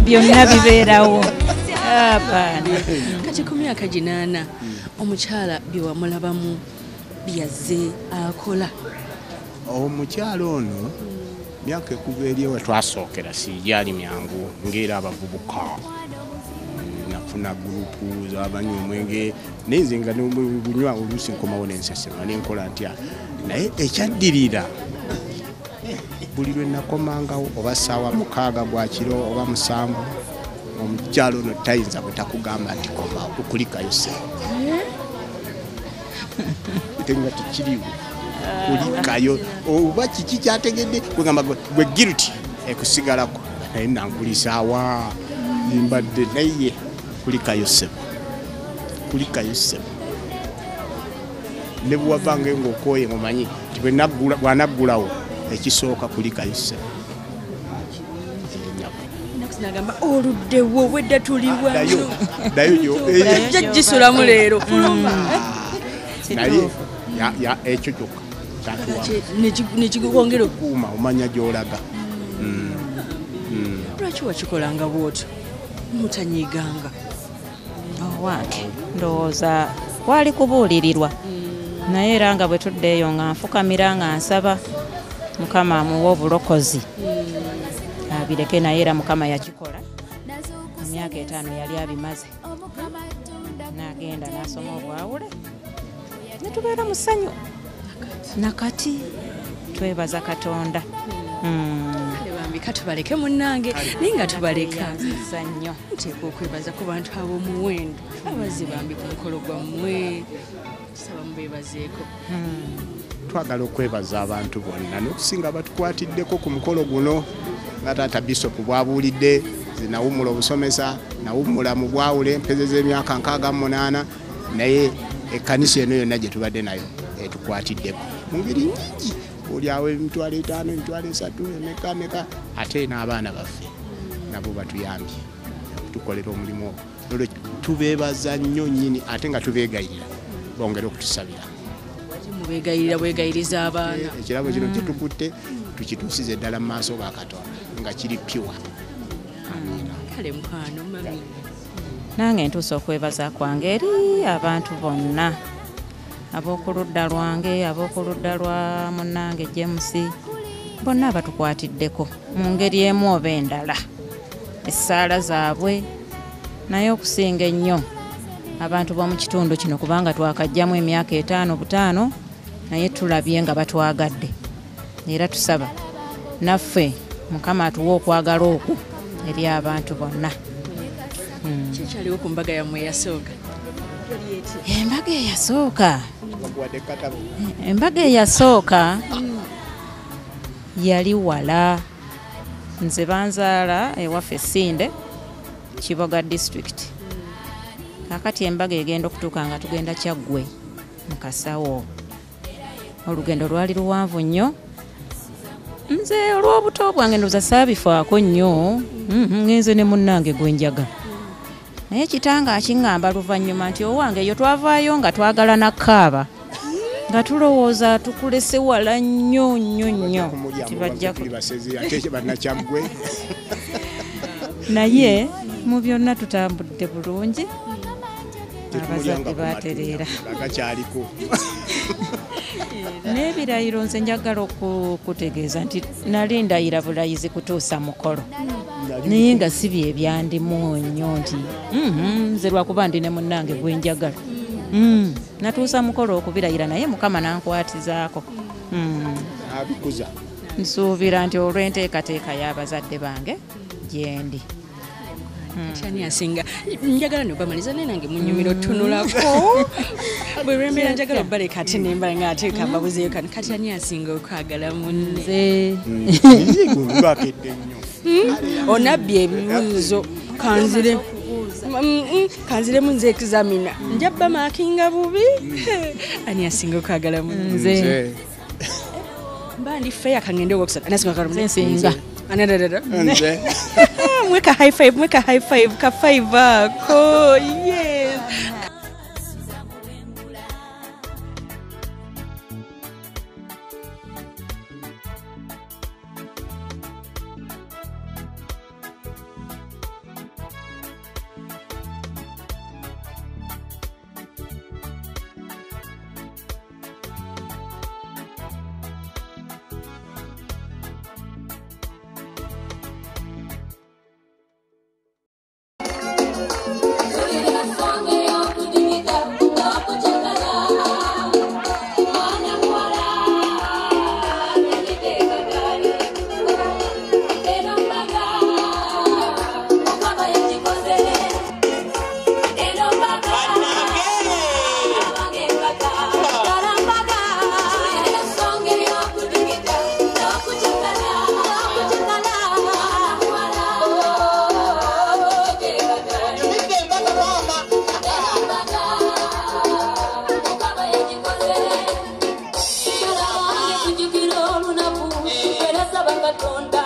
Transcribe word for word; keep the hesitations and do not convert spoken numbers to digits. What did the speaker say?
byonna bibeerawo. Abaana kati ku myaka ginaana omukyala bye wamulabamu byazze akola. Omukyala ono myaka ekuva eri ewe twasookera sigyali myangu ng'era abavubuka nafuna gurupu z'abanywa omwenge naye nze nga bunywa oluusi nkomawo n'ensasirwa nenkola ntya naye ekyaddirira buli lwe nakomangawo oba ssaawa mukaaga gwa kiro oba musanvu omukyala ono tayinza butakugamba nti koma okulikayo se tenga tukiriwo kulikayo oba kiki kyategedde kugamba gwe guilty ekusigalako naye nankulisaawa mbadde naye kulikayo sebo kulikayo sebo ne bwavanga ng'okooye mumanyi nti bwanaggulawo ekisooka kulikayo sebo nagamba oluddewo wedda tuliwa gisulamu leero naye ekyo kyokka nekikongera okuuma omanya gy'olaga. Lwaki wakikolanga bwotyo mutanyiganga? Owange ndowooza wali kubuulirirwa naye era nga bwe tuddeeyo nga nfukamira nga nsaba Mukama amuwa obulokozi abireke naye era Mukama yakikola. Emyaka etaano yali abimaze n'agenda n'asoma obwawule ne tubeera mu ssanyu nakati twebaza Katonda. Bambi katubaleke munnange naye nga tubaleka nnyo nteeka okwebaza ku bantu ab'omuwendo abazi bambi ku mukolo gwammwe tusaba mubeebazeeko. Twagala okwebaza abantu bonna n'okusinga batukwatiddeko ku mukolo guno nga taata Bishop bwabuulidde zinawumula obusomesa nawumula mu bwawule mpeze z'emyaka nkaaga munaana naye ekkanisa eno yonna gye tubadde nayo etukwatiddeko mu ngeri nyingi olyawo emitwalo etaano emitwalo esatu emeka meka ate n'abaana baffe nabo batuyambye tukolera omulimu olwo tubeebaza nnyo nnyini ate nga tubeegayirira bongere okutusabira. Mubeegayirira bwegayiriza abaana ekirabo kino kitukutte tukituusize ddala mu maaso ga Katonda nga kiri piwa. Kale mukwano mami nange ntuusa okwebaza kwange eri abantu bonna ab'okuludda lwange ab'okuludda lwa munnange James bonna batukwatiddeko mu ngeri emu oba endala essaala zaabwe naye okusinga ennyo abantu b'omu kitundu kino kubanga twakajjamu emyaka etaano butaano naye tulabye nga batwagadde era tusaba naffe Mukama atuwa okwagala okwo eri abantu bonna. Kikyaliwo ku mbaga yammwe eyasooka? Embaga eyasooka embaga eyasooka yali wala nze banzaala ewaffe Sinde Kiboga district. Kakati embaga egenda okutuuka nga tugenda Kyaggwe mu Kasawo. Olugendo lwali luwanvu nnyo nze olw'obuto bwange ndoza saabifaako nnyo ngenze ne munnange gwe njaga naye kitanga akiŋŋamba luvannyuma nti owange eyo twavaayo nga twagala nakkaaba nga tulowooza tukulese wala nnyo nnyo nnyo tibajjako naye mu byonna tutambudde bulungi abazadde batereera n'ebirayiro nze njagala okutegeeza nti nali ndayira bulayizi kutuusa mukolo naye nga si bye byandimu nnyo nti nze lwakuba ndi ne munnange gwe njagala natuusa mukolo okubirayira naye Mukama nankwatizaako. Nsuubira nti olw'enteekateeka y'abazadde bange gyendi. Kyani asinga njagala ne bamaliza naye nange munyumiro tunulako bwe lwembeera njagala obaleka ate nembala nga ate kambabuzeeyo kano kati ani asinga okwagala munne onabbye ebibuuzo kanzire kanziremu nze examina njabba maakinga bubi ani asinga okwagala munne mba ndi feya kangende owokusatu ani asinga okwagala munne nsinga anadadada mweka high five mweka high five ka five ako yes Katonda